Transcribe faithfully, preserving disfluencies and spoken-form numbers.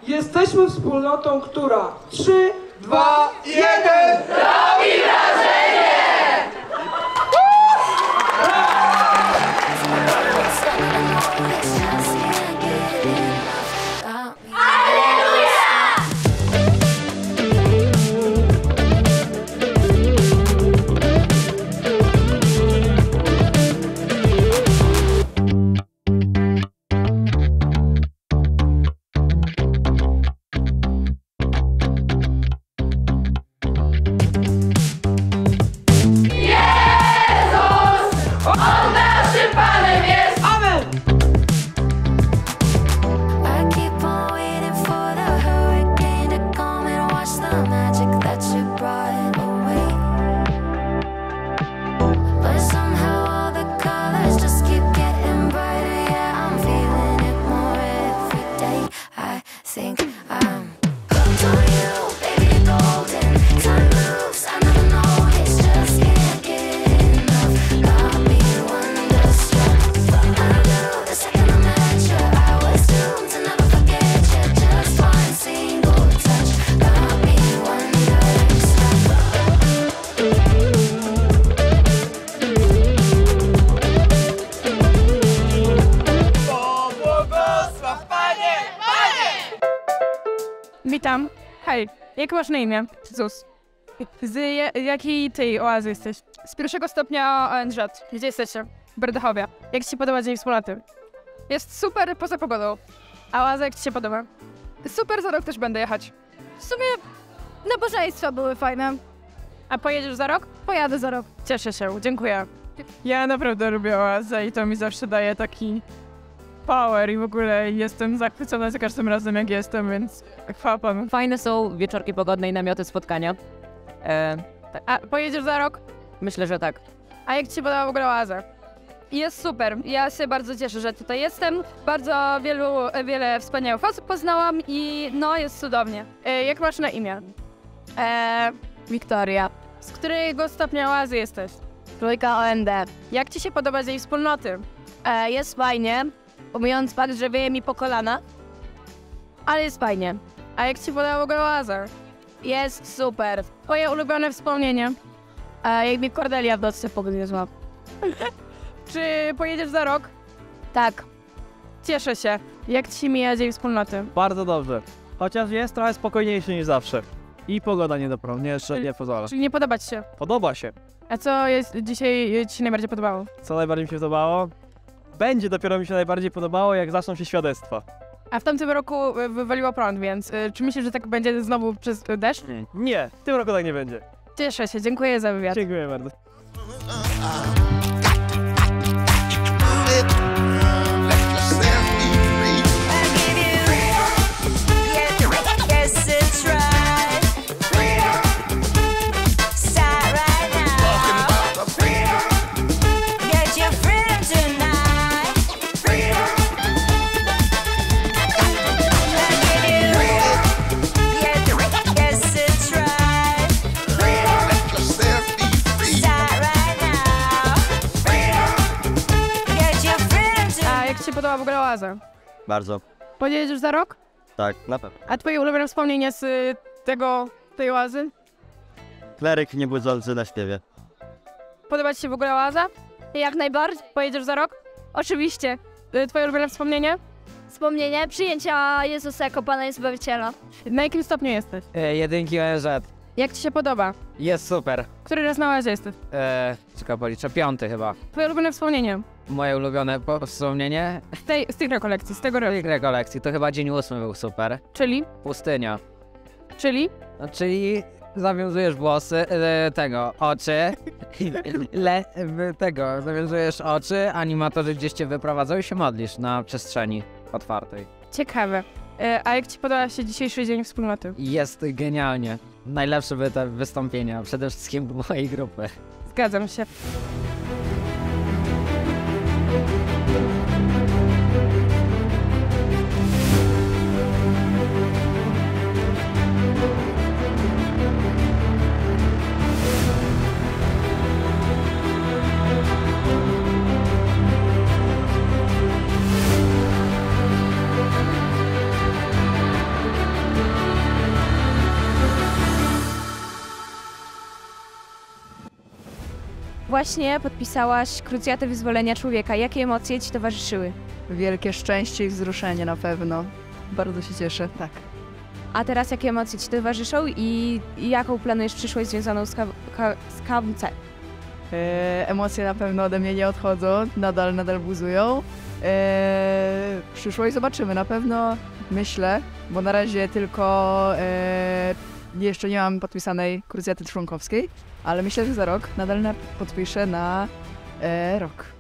Jesteśmy wspólnotą, która trzy, dwa, jeden robi wrażenie! Witam. Hej, jak masz na imię? Zus. Z je, jakiej tej oazy jesteś? Z pierwszego stopnia O N Z. Gdzie jesteście? W Berdychowie. Jak ci się podoba dzień wspólnoty? Jest super poza pogodą. A oaza jak ci się podoba? Super, za rok też będę jechać. W sumie nabożeństwa były fajne. A pojedziesz za rok? Pojadę za rok. Cieszę się, dziękuję. Ja naprawdę lubię oazę i to mi zawsze daje taki power i w ogóle jestem zachwycona za każdym razem jak jestem, więc chwała panu. Fajne są wieczorki pogodne i namioty, spotkania. E, tak. A pojedziesz za rok? Myślę, że tak. A jak ci się podoba w ogóle oaza? Jest super. Ja się bardzo cieszę, że tutaj jestem. Bardzo wielu, wiele wspaniałych osób poznałam i no jest cudownie. E, jak masz na imię? Eee, Wiktoria. Z którego stopnia oazy jesteś? Trójka O N D. Jak ci się podoba dzień wspólnoty? Eee, jest fajnie, pomijając fakt, że wieje mi po kolana, ale jest fajnie. A jak ci się podoba w ogóle oaza? Jest super. Twoje ulubione wspomnienie? Eee, jak mi Cordelia w nocy pogryzła. Czy pojedziesz za rok? Tak. Cieszę się. Jak ci się mija dzień wspólnoty? Bardzo dobrze. Chociaż jest trochę spokojniejszy niż zawsze. I pogoda nie dopro, nie, jeszcze nie pozwala. Czyli nie podoba ci się? Podoba się. A co jest dzisiaj ci się najbardziej podobało? Co najbardziej mi się podobało? Będzie dopiero mi się najbardziej podobało, jak zaczną się świadectwa. A w tamtym roku wywaliło prąd, więc y, czy myślisz, że tak będzie znowu przez deszcz? Nie, nie, w tym roku tak nie będzie. Cieszę się, dziękuję za wywiad. Dziękuję bardzo. Podoba w ogóle oaza? Bardzo. Pojedziesz za rok? Tak, na pewno. A twoje ulubione wspomnienie z y, tego, tej oazy? Kleryk niebudzący na śpiewie. Podoba ci się w ogóle oaza? Jak najbardziej. Pojedziesz za rok? Oczywiście. Y, twoje ulubione wspomnienie? Wspomnienie przyjęcia Jezusa jako Pana i Zbawiciela. Na jakim stopniu jesteś? E, jedynki O N Z. Jak ci się podoba? Jest super. Który raz na oazie jesteś? E, czekaj, policzę, piąty chyba. Twoje ulubione wspomnienie? Moje ulubione po- wspomnienie Z, tej, z tych rekolekcji, z tego z roku. tych rekolekcji to chyba dzień ósmy był super. Czyli? Pustynia. Czyli? No, czyli zawiązujesz włosy, e, tego, oczy, le, w- tego, zawiązujesz oczy, animatorzy gdzieś cię wyprowadzą i się modlisz na przestrzeni otwartej. Ciekawe. Y, a jak ci podoba się dzisiejszy dzień wspólnoty? Jest genialnie. Najlepsze były te wystąpienia, przede wszystkim mojej grupy. Zgadzam się. Właśnie podpisałaś krucjatę wyzwolenia człowieka. Jakie emocje ci towarzyszyły? Wielkie szczęście i wzruszenie na pewno. Bardzo się cieszę, tak. A teraz jakie emocje ci towarzyszą i jaką planujesz przyszłość związaną z, K- K- z K W C? E, emocje na pewno ode mnie nie odchodzą, nadal, nadal buzują. E, przyszłość zobaczymy, na pewno myślę, bo na razie tylko e, jeszcze nie mam podpisanej krucjaty członkowskiej, ale myślę, że za rok nadal na, podpiszę na e, rok.